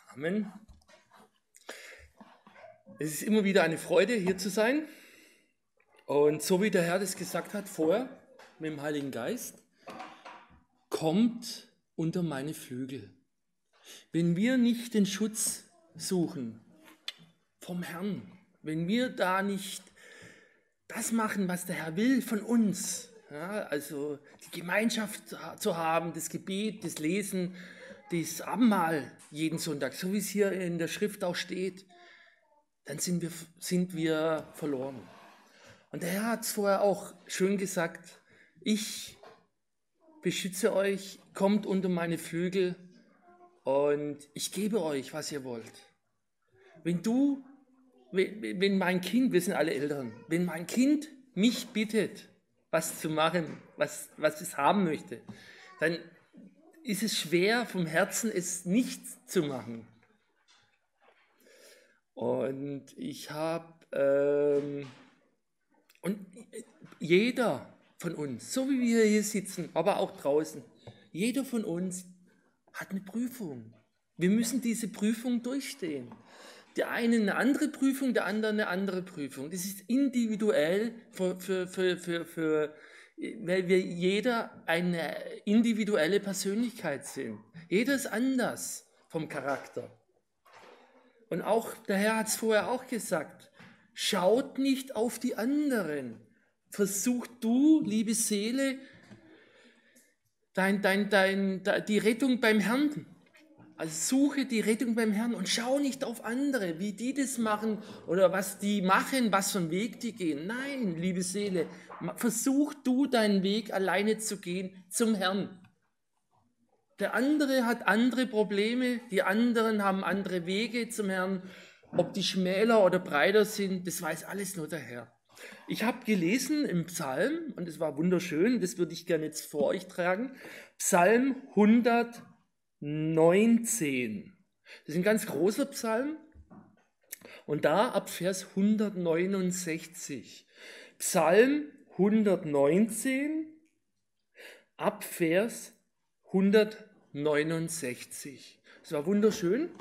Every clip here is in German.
Amen. Es ist immer wieder eine Freude, hier zu sein. Und so wie der Herr das gesagt hat vorher, mit dem Heiligen Geist, kommt unter meine Flügel. Wenn wir nicht den Schutz suchen vom Herrn, wenn wir da nicht das machen, was der Herr will von uns, ja, also die Gemeinschaft zu haben, das Gebet, das Lesen, das Abendmahl jeden Sonntag, so wie es hier in der Schrift auch steht, dann sind wir verloren. Und der Herr hat es vorher auch schön gesagt, ich beschütze euch, kommt unter meine Flügel und ich gebe euch, was ihr wollt. Wenn mein Kind, wir sind alle Eltern, wenn mein Kind mich bittet, was zu machen, was es haben möchte, dann ist es schwer vom Herzen, es nicht zu machen. Und und jeder von uns, so wie wir hier sitzen, aber auch draußen, jeder von uns hat eine Prüfung. Wir müssen diese Prüfung durchstehen. Der eine eine andere Prüfung, der andere eine andere Prüfung. Das ist individuell, weil wir jeder eine individuelle Persönlichkeit sind. Jeder ist anders vom Charakter. Und auch der Herr hat es vorher auch gesagt, schaut nicht auf die anderen. Versuch du, liebe Seele, die Rettung beim Herrn. Also suche die Rettung beim Herrn und schau nicht auf andere, wie die das machen oder was die machen, was für einen Weg die gehen. Nein, liebe Seele, versuch du deinen Weg alleine zu gehen zum Herrn. Der andere hat andere Probleme, die anderen haben andere Wege zum Herrn. Ob die schmäler oder breiter sind, das weiß alles nur der Herr. Ich habe gelesen im Psalm, und es war wunderschön, das würde ich gerne jetzt vor euch tragen, Psalm 119. Das ist ein ganz großer Psalm. Und da ab Vers 169. Psalm 119 ab Vers 169. Das war wunderschön.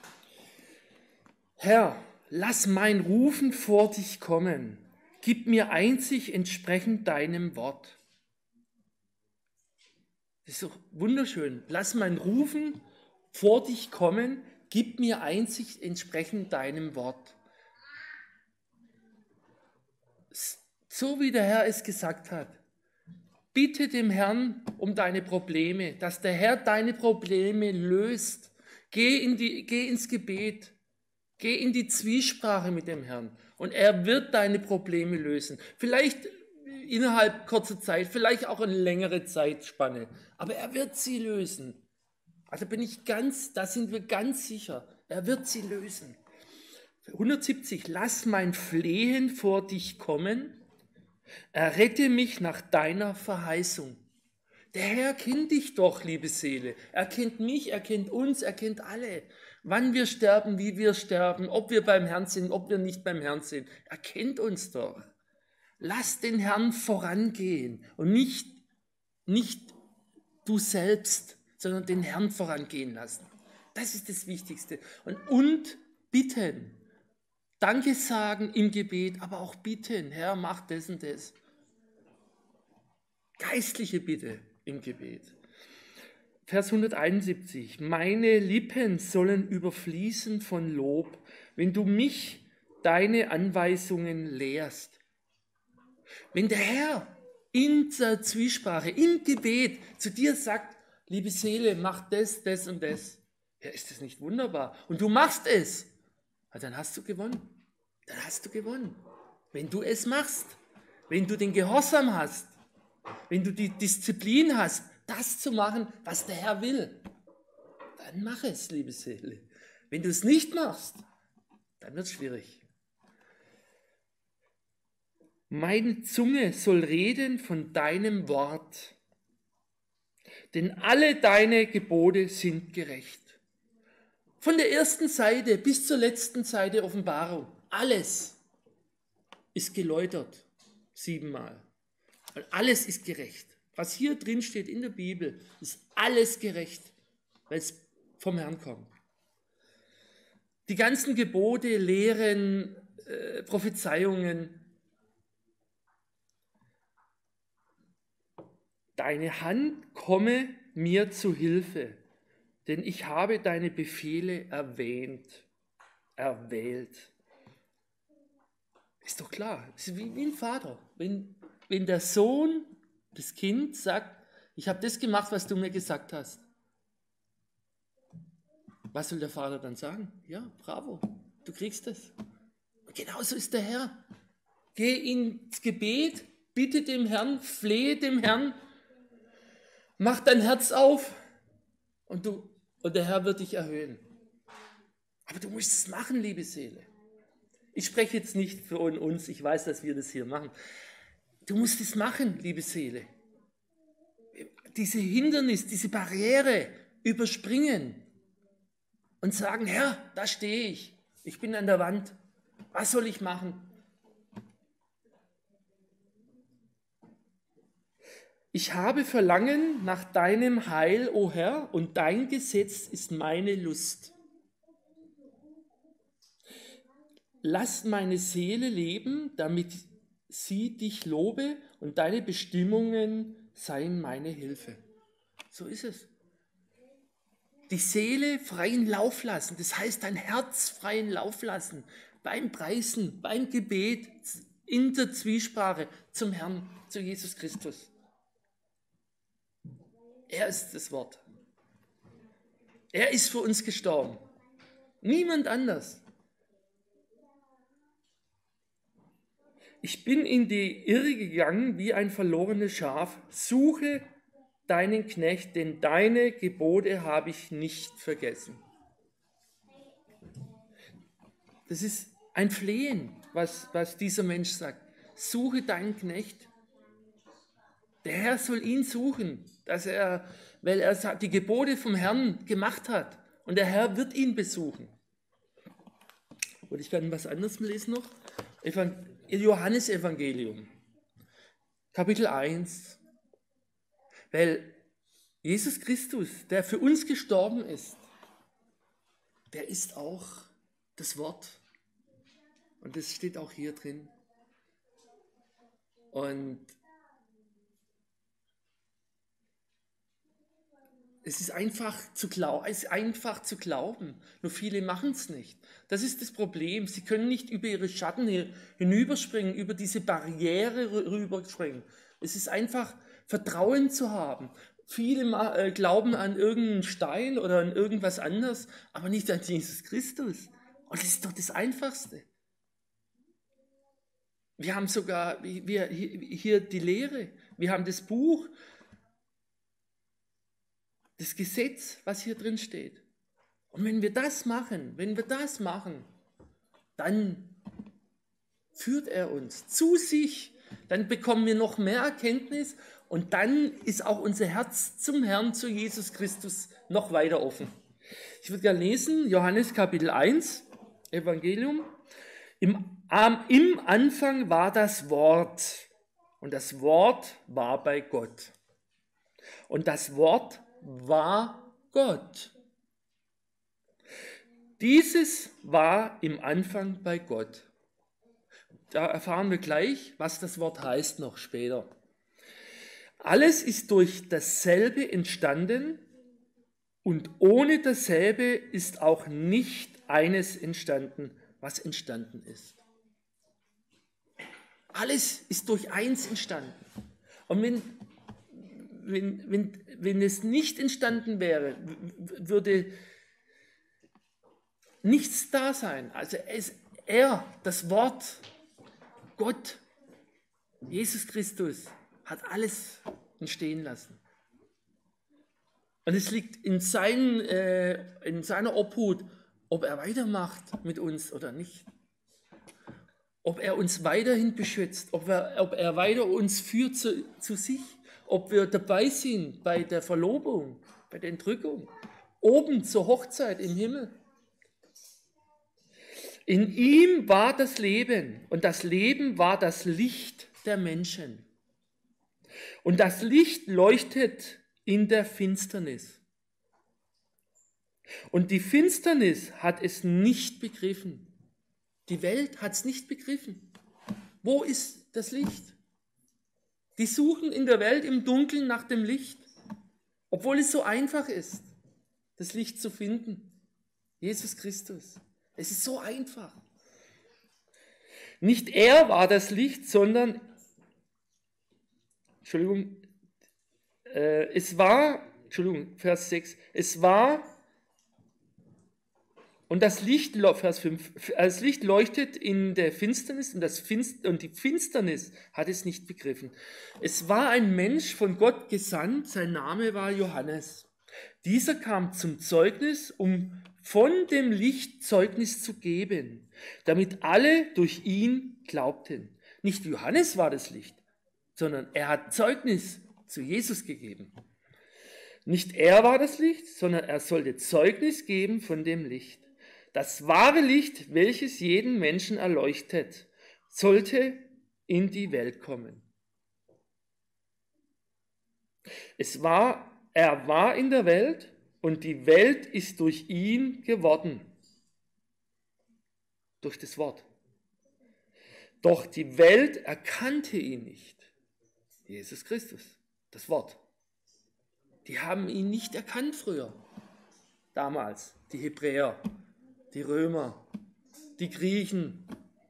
Herr, lass mein Rufen vor dich kommen. Gib mir Einsicht entsprechend deinem Wort. Das ist doch wunderschön. Lass mein Rufen vor dich kommen. Gib mir Einsicht entsprechend deinem Wort. So wie der Herr es gesagt hat. Bitte dem Herrn um deine Probleme, dass der Herr deine Probleme löst. Geh ins Gebet. Geh in die Zwiesprache mit dem Herrn und er wird deine Probleme lösen. Vielleicht innerhalb kurzer Zeit, vielleicht auch eine längere Zeitspanne, aber er wird sie lösen. Also da sind wir ganz sicher, er wird sie lösen. 170, lass mein Flehen vor dich kommen, errette mich nach deiner Verheißung. Der Herr kennt dich doch, liebe Seele. Er kennt mich, er kennt uns, er kennt alle. Wann wir sterben, wie wir sterben, ob wir beim Herrn sind, ob wir nicht beim Herrn sind. Er kennt uns doch. Lass den Herrn vorangehen und nicht du selbst, sondern den Herrn vorangehen lassen. Das ist das Wichtigste. Und bitten. Danke sagen im Gebet, aber auch bitten. Herr, mach das und das. Geistliche Bitte im Gebet. Vers 171. Meine Lippen sollen überfließen von Lob, wenn du mich deine Anweisungen lehrst. Wenn der Herr in der Zwiesprache, im Gebet zu dir sagt, liebe Seele, mach das, das und das. Ja, ist das nicht wunderbar? Und du machst es. Ja, dann hast du gewonnen. Dann hast du gewonnen. Wenn du es machst, wenn du den Gehorsam hast, wenn du die Disziplin hast, das zu machen, was der Herr will, dann mach es, liebe Seele. Wenn du es nicht machst, dann wird es schwierig. Meine Zunge soll reden von deinem Wort, denn alle deine Gebote sind gerecht. Von der ersten Seite bis zur letzten Seite Offenbarung, alles ist geläutert, 7-mal. Und alles ist gerecht. Was hier drin steht in der Bibel, ist alles gerecht, weil es vom Herrn kommt. Die ganzen Gebote, Lehren, Prophezeiungen. Deine Hand komme mir zu Hilfe, denn ich habe deine Befehle erwählt. Ist doch klar, es ist wie ein Vater. Wenn der Sohn, das Kind sagt, ich habe das gemacht, was du mir gesagt hast. Was soll der Vater dann sagen? Ja, bravo, du kriegst es. Und genauso ist der Herr. Geh ins Gebet, bitte dem Herrn, flehe dem Herrn, mach dein Herz auf und der Herr wird dich erhöhen. Aber du musst es machen, liebe Seele. Ich spreche jetzt nicht für uns, ich weiß, dass wir das hier machen. Du musst es machen, liebe Seele. Diese Hindernis, diese Barriere überspringen und sagen, Herr, da stehe ich. Ich bin an der Wand. Was soll ich machen? Ich habe Verlangen nach deinem Heil, o Herr, und dein Gesetz ist meine Lust. Lass meine Seele leben, damit sie dich lobe und deine Bestimmungen seien meine Hilfe. So ist es. Die Seele freien Lauf lassen, das heißt dein Herz freien Lauf lassen, beim Preisen, beim Gebet, in der Zwiesprache zum Herrn, zu Jesus Christus. Er ist das Wort. Er ist für uns gestorben. Niemand anders. Ich bin in die Irre gegangen wie ein verlorenes Schaf. Suche deinen Knecht, denn deine Gebote habe ich nicht vergessen. Das ist ein Flehen, was dieser Mensch sagt. Suche deinen Knecht. Der Herr soll ihn suchen, weil er die Gebote vom Herrn gemacht hat. Und der Herr wird ihn besuchen. Und ich kann was anderes lesen noch. Johannesevangelium, Kapitel 1. Weil Jesus Christus, der für uns gestorben ist, der ist auch das Wort. Und das steht auch hier drin. Und es ist einfach zu glauben, nur viele machen es nicht. Das ist das Problem. Sie können nicht über ihre Schatten hinüberspringen, über diese Barriere rüberspringen. Es ist einfach Vertrauen zu haben. Viele glauben an irgendeinen Stein oder an irgendwas anderes, aber nicht an Jesus Christus. Und das ist doch das Einfachste. Wir haben sogar hier die Lehre, wir haben das Buch, das Gesetz, was hier drin steht. Und wenn wir das machen, dann führt er uns zu sich, dann bekommen wir noch mehr Erkenntnis und dann ist auch unser Herz zum Herrn, zu Jesus Christus, noch weiter offen. Ich würde gerne lesen, Johannes Kapitel 1, Evangelium. Im Anfang war das Wort und das Wort war bei Gott. Und das Wort war Gott. Dieses war im Anfang bei Gott. Da erfahren wir gleich, was das Wort heißt noch später. Alles ist durch dasselbe entstanden und ohne dasselbe ist auch nicht eines entstanden, was entstanden ist. Alles ist durch eins entstanden. Und wenn es nicht entstanden wäre, würde nichts da sein. Also das Wort, Gott, Jesus Christus, hat alles entstehen lassen. Und es liegt in seiner Obhut, ob er weitermacht mit uns oder nicht. Ob er uns weiterhin beschützt, ob er weiter uns führt zu sich, ob wir dabei sind bei der Verlobung, bei der Entrückung, oben zur Hochzeit im Himmel. In ihm war das Leben und das Leben war das Licht der Menschen. Und das Licht leuchtet in der Finsternis. Und die Finsternis hat es nicht begriffen. Die Welt hat es nicht begriffen. Wo ist das Licht? Die suchen in der Welt im Dunkeln nach dem Licht, obwohl es so einfach ist, das Licht zu finden. Jesus Christus. Es ist so einfach. Nicht er war das Licht, sondern, Vers 6, es war, und das Licht, Vers 5, das Licht leuchtet in der Finsternis und die Finsternis hat es nicht begriffen. Es war ein Mensch von Gott gesandt, sein Name war Johannes. Dieser kam zum Zeugnis, um von dem Licht Zeugnis zu geben, damit alle durch ihn glaubten. Nicht Johannes war das Licht, sondern er hat Zeugnis zu Jesus gegeben. Nicht er war das Licht, sondern er sollte Zeugnis geben von dem Licht. Das wahre Licht, welches jeden Menschen erleuchtet, sollte in die Welt kommen. Er war in der Welt und die Welt ist durch ihn geworden. Durch das Wort. Doch die Welt erkannte ihn nicht. Jesus Christus, das Wort. Die haben ihn nicht erkannt früher. Damals, die Hebräer, die Römer, die Griechen.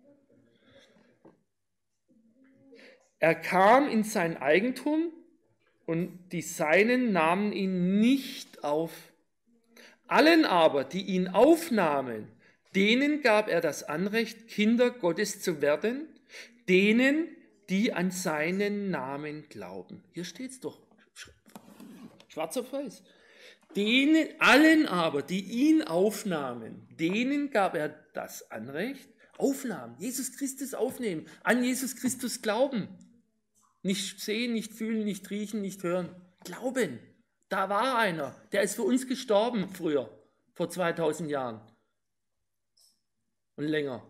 Er kam in sein Eigentum und die Seinen nahmen ihn nicht auf. Allen aber, die ihn aufnahmen, denen gab er das Anrecht, Kinder Gottes zu werden, denen, die an seinen Namen glauben. Hier steht es doch, schwarz auf weiß. Allen aber, die ihn aufnahmen, denen gab er das Anrecht, aufnahmen, Jesus Christus aufnehmen, an Jesus Christus glauben. Nicht sehen, nicht fühlen, nicht riechen, nicht hören. Glauben. Da war einer, der ist für uns gestorben früher, vor 2000 Jahren und länger.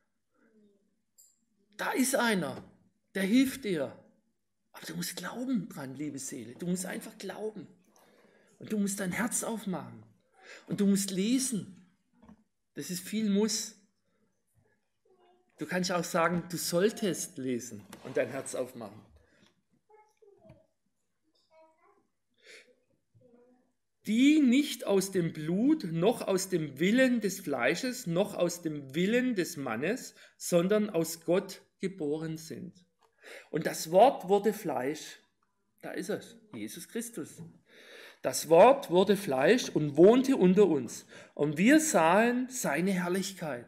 Da ist einer, der hilft dir. Aber du musst glauben dran, liebe Seele. Du musst einfach glauben. Und du musst dein Herz aufmachen. Und du musst lesen. Das ist viel Muss. Du kannst auch sagen, du solltest lesen und dein Herz aufmachen. Die nicht aus dem Blut, noch aus dem Willen des Fleisches, noch aus dem Willen des Mannes, sondern aus Gott geboren sind. Und das Wort wurde Fleisch. Da ist es, Jesus Christus. Das Wort wurde Fleisch und wohnte unter uns. Und wir sahen seine Herrlichkeit.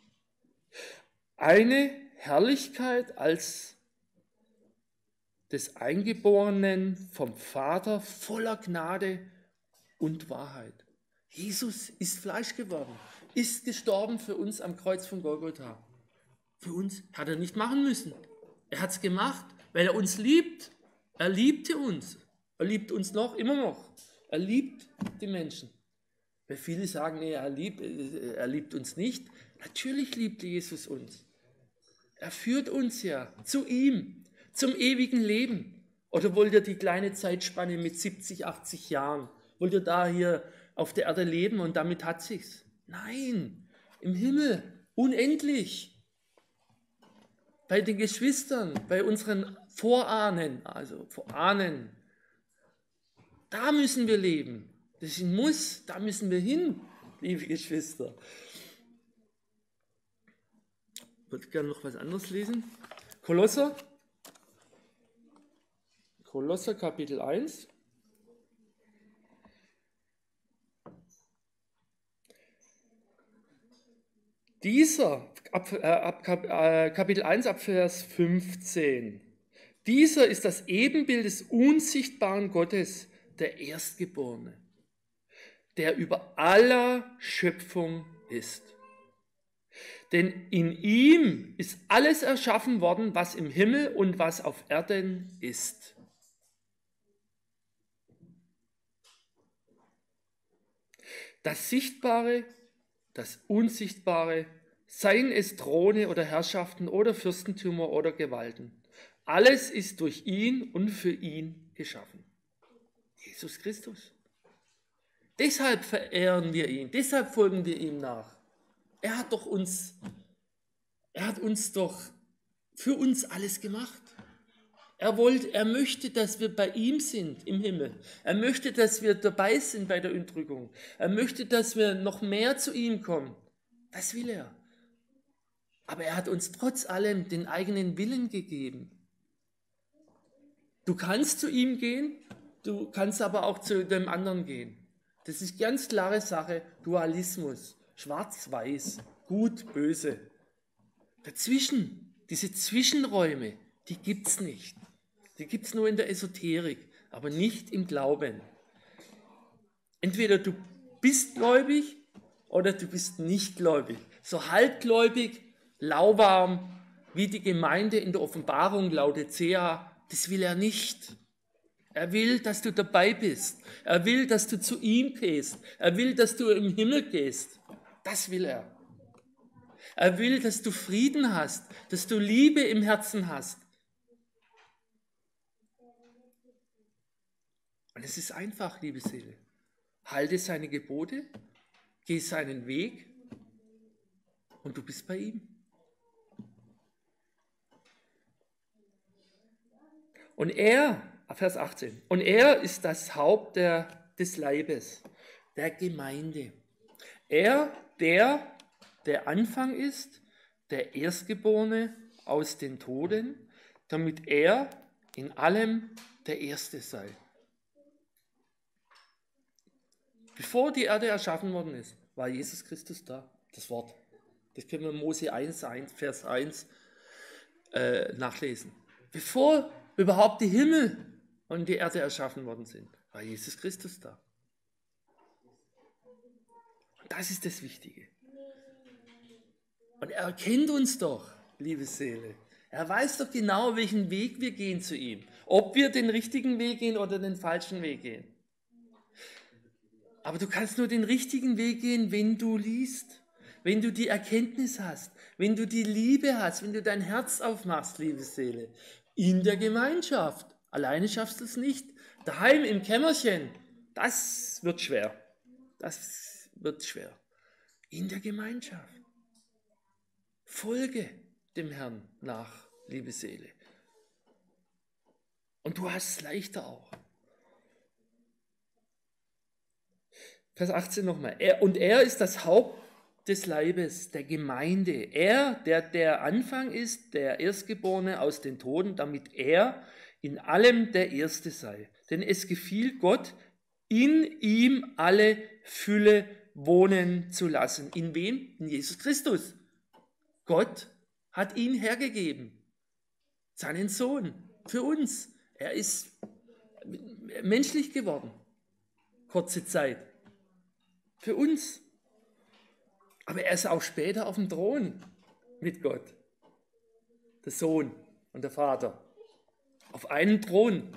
Eine Herrlichkeit als des Eingeborenen vom Vater, voller Gnade und Wahrheit. Jesus ist Fleisch geworden, ist gestorben für uns am Kreuz von Golgotha. Für uns hat er nicht machen müssen. Er hat es gemacht, weil er uns liebt. Er liebte uns. Er liebt uns noch, immer noch. Er liebt die Menschen. Weil viele sagen, nee, er liebt uns nicht. Natürlich liebt Jesus uns. Er führt uns ja zu ihm, zum ewigen Leben. Oder wollt ihr die kleine Zeitspanne mit 70, 80 Jahren, wollt ihr da hier auf der Erde leben und damit hat sich's? Nein, im Himmel, unendlich. Bei den Geschwistern, bei unseren Vorahnen, also Vorahnen, da müssen wir leben. Das ist ein Muss, da müssen wir hin, liebe Geschwister. Ich würde gerne noch was anderes lesen. Kolosser Kapitel 1. Kapitel 1 ab Vers 15. Dieser ist das Ebenbild des unsichtbaren Gottes, der Erstgeborene, der über aller Schöpfung ist. Denn in ihm ist alles erschaffen worden, was im Himmel und was auf Erden ist. Das Sichtbare, das Unsichtbare, seien es Throne oder Herrschaften oder Fürstentümer oder Gewalten. Alles ist durch ihn und für ihn geschaffen. Jesus Christus. Deshalb verehren wir ihn, deshalb folgen wir ihm nach. Er hat uns doch für uns alles gemacht. Er möchte, dass wir bei ihm sind im Himmel. Er möchte, dass wir dabei sind bei der Entrückung. Er möchte, dass wir noch mehr zu ihm kommen. Das will er. Aber er hat uns trotz allem den eigenen Willen gegeben. Du kannst zu ihm gehen, du kannst aber auch zu dem anderen gehen. Das ist ganz klare Sache, Dualismus, schwarz-weiß, gut, böse. Dazwischen, diese Zwischenräume, die gibt es nicht. Die gibt es nur in der Esoterik, aber nicht im Glauben. Entweder du bist gläubig oder du bist nicht gläubig. So halbgläubig, lauwarm, wie die Gemeinde in der Offenbarung Laodicea, das will er nicht. Er will, dass du dabei bist. Er will, dass du zu ihm gehst. Er will, dass du im Himmel gehst. Das will er. Er will, dass du Frieden hast, dass du Liebe im Herzen hast. Und es ist einfach, liebe Seele. Halte seine Gebote, geh seinen Weg und du bist bei ihm. Und er, Vers 18, und er ist das Haupt des Leibes, der Gemeinde. Er, der Anfang ist, der Erstgeborene aus den Toten, damit er in allem der Erste sei. Bevor die Erde erschaffen worden ist, war Jesus Christus da, das Wort. Das können wir in Mose 1, Vers 1 nachlesen. Bevor überhaupt die Himmel und die Erde erschaffen worden sind, war Jesus Christus da. Und das ist das Wichtige. Und er kennt uns doch, liebe Seele. Er weiß doch genau, welchen Weg wir gehen zu ihm. Ob wir den richtigen Weg gehen oder den falschen Weg gehen. Aber du kannst nur den richtigen Weg gehen, wenn du liest, wenn du die Erkenntnis hast, wenn du die Liebe hast, wenn du dein Herz aufmachst, liebe Seele. In der Gemeinschaft. Alleine schaffst du es nicht. Daheim im Kämmerchen, das wird schwer. Das wird schwer. In der Gemeinschaft. Folge dem Herrn nach, liebe Seele. Und du hast es leichter auch. Vers 18 nochmal. Und er ist das Haupt des Leibes, der Gemeinde. Er, der Anfang ist, der Erstgeborene aus den Toten, damit er in allem der Erste sei. Denn es gefiel Gott, in ihm alle Fülle wohnen zu lassen. In wem? In Jesus Christus. Gott hat ihn hergegeben, seinen Sohn, für uns. Er ist menschlich geworden, kurze Zeit, für uns. Aber er ist auch später auf dem Thron mit Gott, der Sohn und der Vater, auf einem Thron.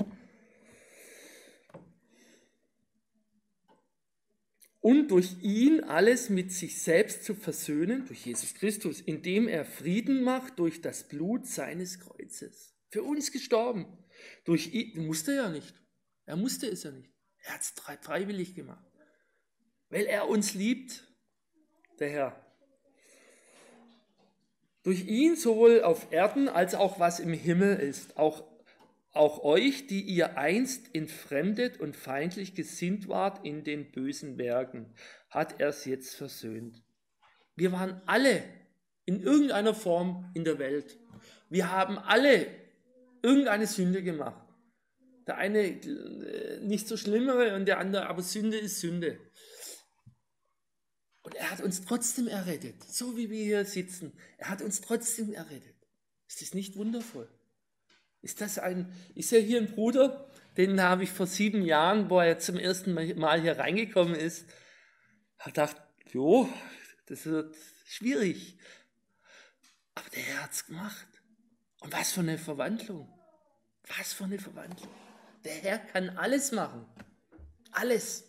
Und durch ihn alles mit sich selbst zu versöhnen, durch Jesus Christus, indem er Frieden macht durch das Blut seines Kreuzes. Für uns gestorben. Durch ihn musste er ja nicht. Er musste es ja nicht. Er hat es freiwillig gemacht. Weil er uns liebt, der Herr. Durch ihn sowohl auf Erden als auch was im Himmel ist, auch euch, die ihr einst entfremdet und feindlich gesinnt wart in den bösen Werken, hat er es jetzt versöhnt. Wir waren alle in irgendeiner Form in der Welt. Wir haben alle irgendeine Sünde gemacht. Der eine nicht so schlimmere und der andere, aber Sünde ist Sünde. Und er hat uns trotzdem errettet, so wie wir hier sitzen. Er hat uns trotzdem errettet. Ist das nicht wundervoll? Ist ja hier ein Bruder, den habe ich vor 7 Jahren, wo er zum ersten Mal hier reingekommen ist, gedacht, jo, das wird schwierig. Aber der Herr hat es gemacht. Und was für eine Verwandlung. Was für eine Verwandlung. Der Herr kann alles machen. Alles.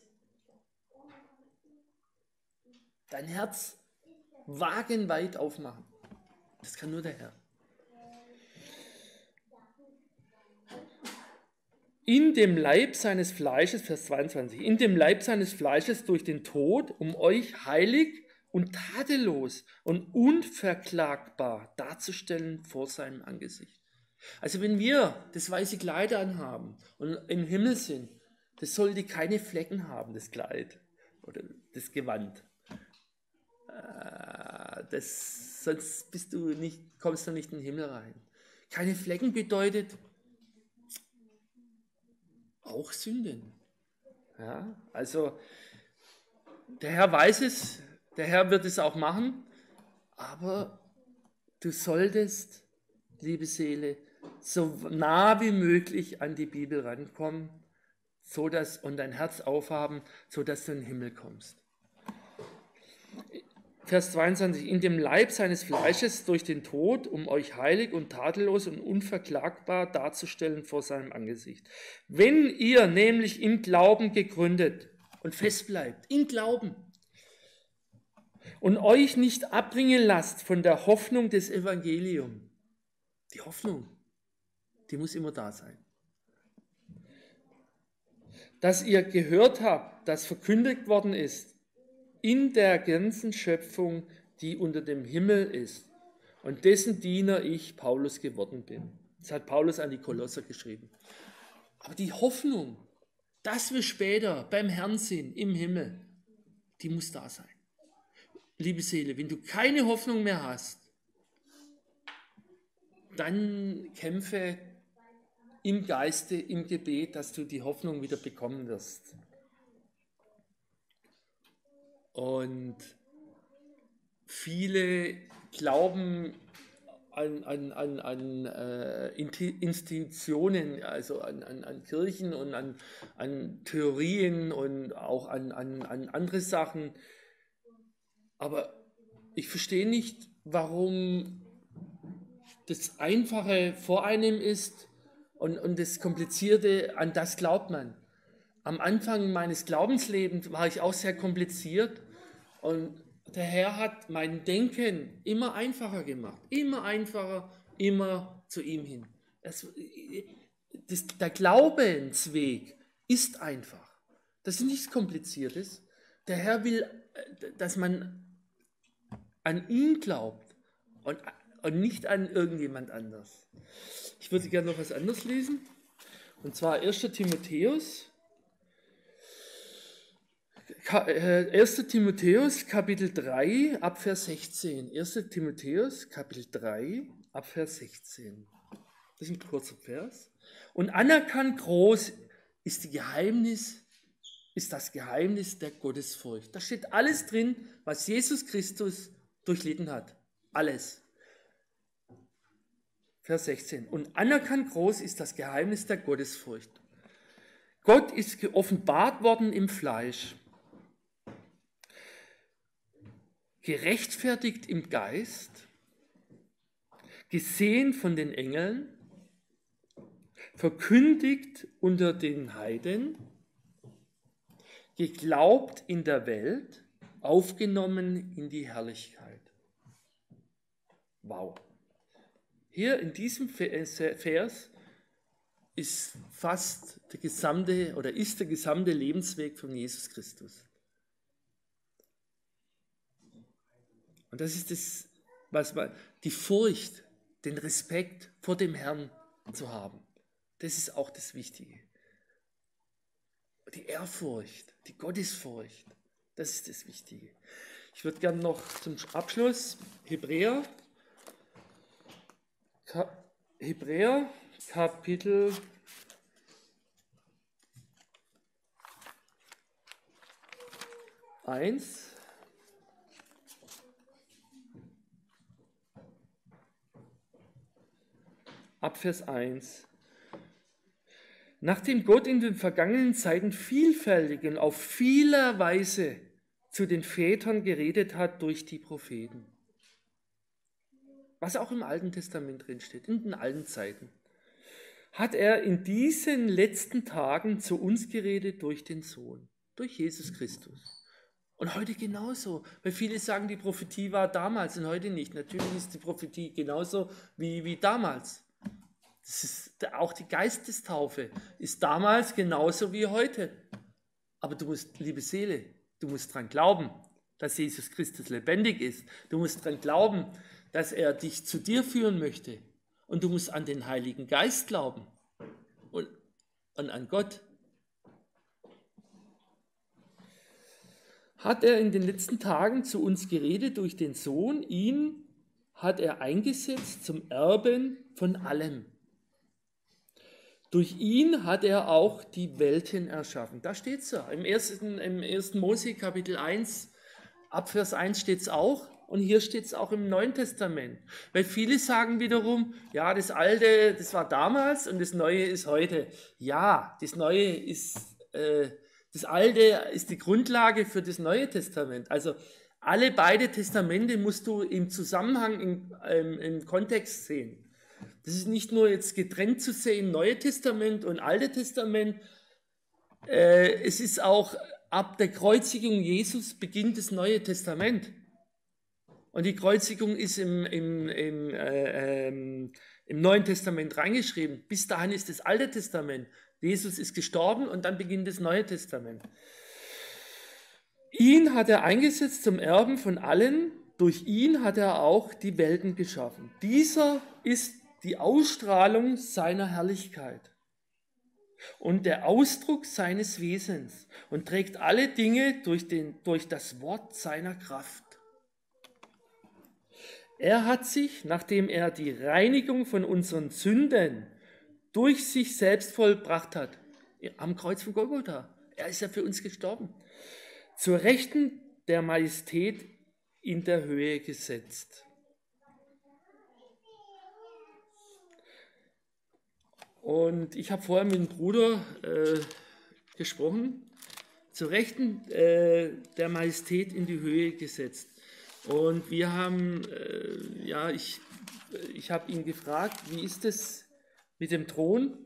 Dein Herz wagenweit aufmachen. Das kann nur der Herr. in dem Leib seines Fleisches, Vers 22, in dem Leib seines Fleisches durch den Tod, um euch heilig und tadellos und unverklagbar darzustellen vor seinem Angesicht. Also wenn wir das weiße Kleid anhaben und im Himmel sind, das sollte keine Flecken haben, das Kleid oder das Gewand. Sonst kommst du nicht in den Himmel rein. Keine Flecken bedeutet auch Sünden. Ja, also der Herr weiß es, der Herr wird es auch machen, aber du solltest, liebe Seele, so nah wie möglich an die Bibel rankommen, und dein Herz aufhaben, sodass du in den Himmel kommst. Vers 22, in dem Leib seines Fleisches durch den Tod, um euch heilig und tadellos und unverklagbar darzustellen vor seinem Angesicht. Wenn ihr nämlich im Glauben gegründet und fest bleibt, im Glauben, und euch nicht abbringen lasst von der Hoffnung des Evangeliums. Die Hoffnung, die muss immer da sein. Dass ihr gehört habt, das verkündigt worden ist, in der ganzen Schöpfung, die unter dem Himmel ist und dessen Diener ich, Paulus, geworden bin. Das hat Paulus an die Kolosser geschrieben. Aber die Hoffnung, dass wir später beim Herrn sind, im Himmel, die muss da sein. Liebe Seele, wenn du keine Hoffnung mehr hast, dann kämpfe im Geiste, im Gebet, dass du die Hoffnung wieder bekommen wirst. Und viele glauben an Institutionen, also an Kirchen und an Theorien und auch an andere Sachen. Aber ich verstehe nicht, warum das Einfache vor einem ist und das Komplizierte, an das glaubt man. Am Anfang meines Glaubenslebens war ich auch sehr kompliziert und der Herr hat mein Denken immer einfacher gemacht. Immer einfacher, immer zu ihm hin. Der Glaubensweg ist einfach. Das ist nichts Kompliziertes. Der Herr will, dass man an ihn glaubt und nicht an irgendjemand anders. Ich würde gerne noch was anderes lesen. Und zwar 1. Timotheus. 1. Timotheus, Kapitel 3, Abvers 16. 1. Timotheus, Kapitel 3, Abvers 16. Das ist ein kurzer Vers. Und anerkannt groß ist das Geheimnis der Gottesfurcht. Da steht alles drin, was Jesus Christus durchlitten hat. Alles. Vers 16. Und anerkannt groß ist das Geheimnis der Gottesfurcht. Gott ist geoffenbart worden im Fleisch, gerechtfertigt im Geist, gesehen von den Engeln, verkündigt unter den Heiden, geglaubt in der Welt, aufgenommen in die Herrlichkeit. Wow. Hier in diesem Vers ist der gesamte Lebensweg von Jesus Christus. Und das ist die Furcht, den Respekt vor dem Herrn zu haben. Das ist auch das Wichtige. Die Ehrfurcht, die Gottesfurcht, das ist das Wichtige. Ich würde gerne noch zum Abschluss Hebräer Kapitel 1. Ab Vers 1. Nachdem Gott in den vergangenen Zeiten vielfältig und auf vieler Weise zu den Vätern geredet hat durch die Propheten. Was auch im Alten Testament drin steht, in den alten Zeiten, hat er in diesen letzten Tagen zu uns geredet durch den Sohn, durch Jesus Christus. Und heute genauso, weil viele sagen, die Prophetie war damals und heute nicht. Natürlich ist die Prophetie genauso wie damals. Das ist, auch die Geistestaufe ist damals genauso wie heute. Aber du musst, liebe Seele, du musst dran glauben, dass Jesus Christus lebendig ist. Du musst dran glauben, dass er dich zu dir führen möchte. Und du musst an den Heiligen Geist glauben und an Gott. Hat er in den letzten Tagen zu uns geredet durch den Sohn, ihn hat er eingesetzt zum Erben von allem. Durch ihn hat er auch die Welten erschaffen. Da steht es ja. Im 1. Mose Kapitel 1, ab Vers 1 steht es auch. Und hier steht es auch im Neuen Testament. Weil viele sagen wiederum, ja, das Alte, das war damals und das Neue ist heute. Ja, das Neue ist, das Alte ist die Grundlage für das Neue Testament. Also beide Testamente musst du im Zusammenhang, im Kontext sehen. Das ist nicht nur jetzt getrennt zu sehen, Neue Testament und Alte Testament. Es ist auch ab der Kreuzigung Jesus beginnt das Neue Testament. Und die Kreuzigung ist im Neuen Testament reingeschrieben. Bis dahin ist das Alte Testament. Jesus ist gestorben und dann beginnt das Neue Testament. Ihn hat er eingesetzt zum Erben von allen. Durch ihn hat er auch die Welten geschaffen. Dieser ist die Ausstrahlung seiner Herrlichkeit und der Ausdruck seines Wesens und trägt alle Dinge durch das Wort seiner Kraft. Er hat sich, nachdem er die Reinigung von unseren Sünden durch sich selbst vollbracht hat, am Kreuz von Golgotha, er ist ja für uns gestorben, zur Rechten der Majestät in der Höhe gesetzt. Und ich habe vorher mit dem Bruder gesprochen, zur Rechten der Majestät in die Höhe gesetzt. Und wir haben, ich habe ihn gefragt, wie ist es mit dem Thron?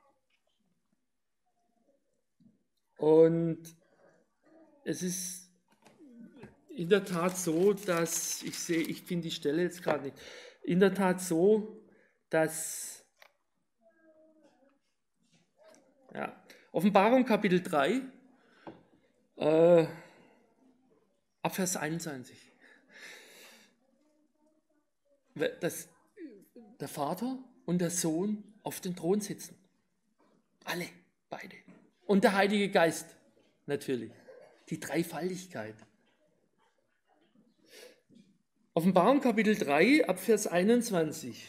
Und es ist in der Tat so, dass, ich finde die Stelle jetzt gerade nicht, in der Tat so, dass, ja, Offenbarung Kapitel 3, ab Vers 21. Dass der Vater und der Sohn auf dem Thron sitzen. Alle, beide. Und der Heilige Geist, natürlich. Die Dreifaltigkeit. Offenbarung Kapitel 3, ab Vers 21.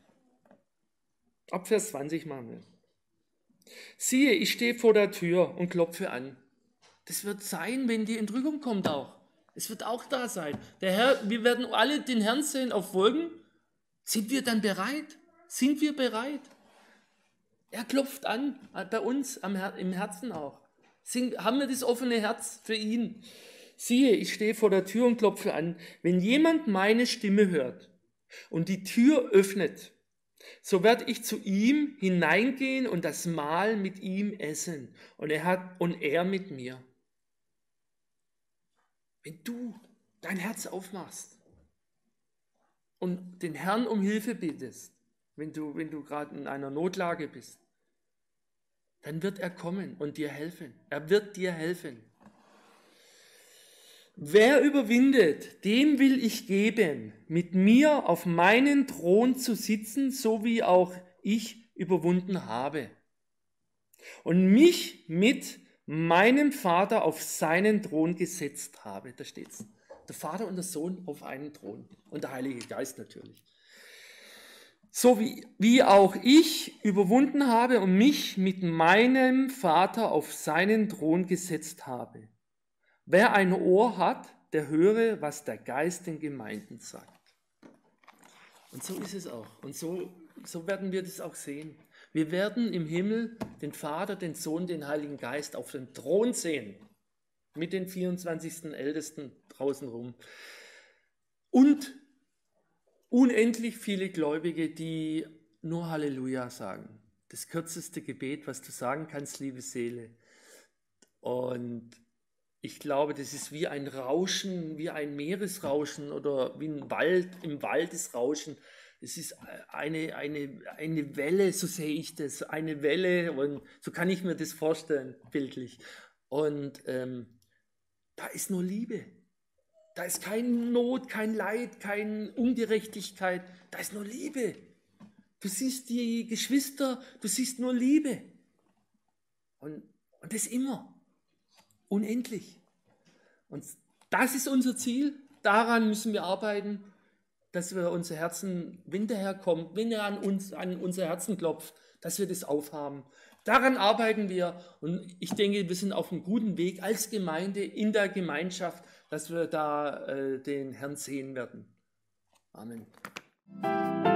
Ab Vers 20 machen wir. Siehe, ich stehe vor der Tür und klopfe an. Das wird sein, wenn die Entrückung kommt auch. Es wird auch da sein. Der Herr, wir werden alle den Herrn sehen auf Wolken. Sind wir dann bereit? Sind wir bereit? Er klopft an, bei uns im Herzen auch. Haben wir das offene Herz für ihn? Siehe, ich stehe vor der Tür und klopfe an. Wenn jemand meine Stimme hört und die Tür öffnet, so werde ich zu ihm hineingehen und das Mahl mit ihm essen und er mit mir. Wenn du dein Herz aufmachst und den Herrn um Hilfe bittest, wenn du gerade in einer Notlage bist, dann wird er kommen und dir helfen. Er wird dir helfen. Wer überwindet, dem will ich geben, mit mir auf meinen Thron zu sitzen, so wie auch ich überwunden habe. Und mich mit meinem Vater auf seinen Thron gesetzt habe. Da steht's. Der Vater und der Sohn auf einen Thron. Und der Heilige Geist natürlich. So wie auch ich überwunden habe und mich mit meinem Vater auf seinen Thron gesetzt habe. Wer ein Ohr hat, der höre, was der Geist den Gemeinden sagt. Und so ist es auch. Und so werden wir das auch sehen. Wir werden im Himmel den Vater, den Sohn, den Heiligen Geist auf dem Thron sehen. Mit den 24. Ältesten draußen rum. Und unendlich viele Gläubige, die nur Halleluja sagen. Das kürzeste Gebet, was du sagen kannst, liebe Seele. Und ich glaube, das ist wie ein Rauschen, wie ein Meeresrauschen oder wie ein Wald, im Wald das Rauschen. Es ist eine Welle, so sehe ich das, eine Welle und so kann ich mir das vorstellen, bildlich. Und da ist nur Liebe. Da ist keine Not, kein Leid, keine Ungerechtigkeit. Da ist nur Liebe. Du siehst die Geschwister, du siehst nur Liebe. Und das immer. Unendlich. Und das ist unser Ziel. Daran müssen wir arbeiten, dass wir unser Herzen, wenn der Herr kommt, wenn er an unser Herzen klopft, dass wir das aufhaben. Daran arbeiten wir und ich denke, wir sind auf einem guten Weg als Gemeinde, in der Gemeinschaft, dass wir da den Herrn sehen werden. Amen.